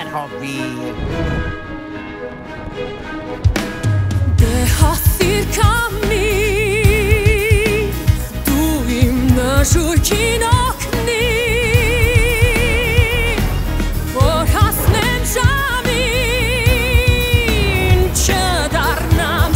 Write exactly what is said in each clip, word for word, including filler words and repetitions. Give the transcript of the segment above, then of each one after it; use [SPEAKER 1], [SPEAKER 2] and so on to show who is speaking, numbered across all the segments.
[SPEAKER 1] hoffi.
[SPEAKER 2] Դեհասիր կամի դու իմ նժույգին օգնի որ հասնեմ ժամին չդառնամ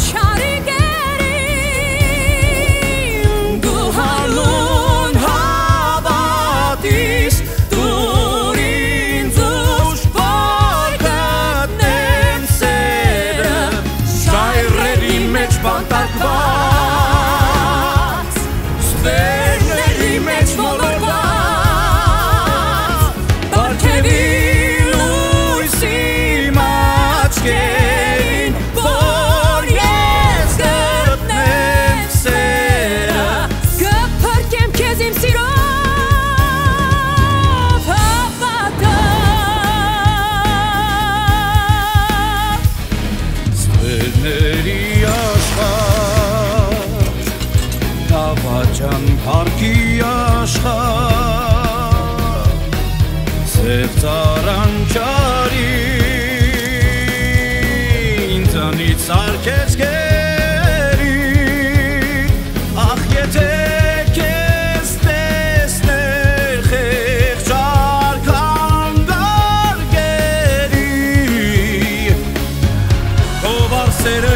[SPEAKER 2] շարիգերին դու հանուն հավատիս դուր ինձ ուժ որ գտնեմ սերը շայրերի մեջ բանտարկված ստերների մեջ մոլորված բարգևի լույսի մաչկերին որ ես գտնեմ սերը կփրկեմ քեզ իմ սիրով հավատով
[SPEAKER 3] Ստերների աշխարհ Դավաճան փառքի աշխարհ Սև ծարանչարի ինձանից արկեց գերի Ախ եթե քեզ տեսներ խեղճար կանգարգերի Ով արսերը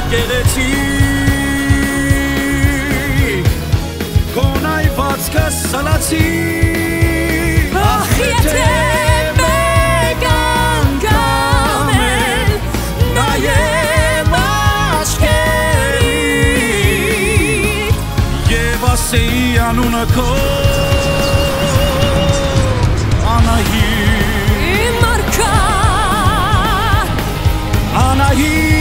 [SPEAKER 3] գեղեցիկ Քոն այվածքը սալացիկ
[SPEAKER 2] Ախ եթե մեկ անգամ էլ նայեմ աչքերիդ
[SPEAKER 3] Եվ ասեի անունը քո Անահիտ
[SPEAKER 2] Իմ մարգար
[SPEAKER 3] Անահիտ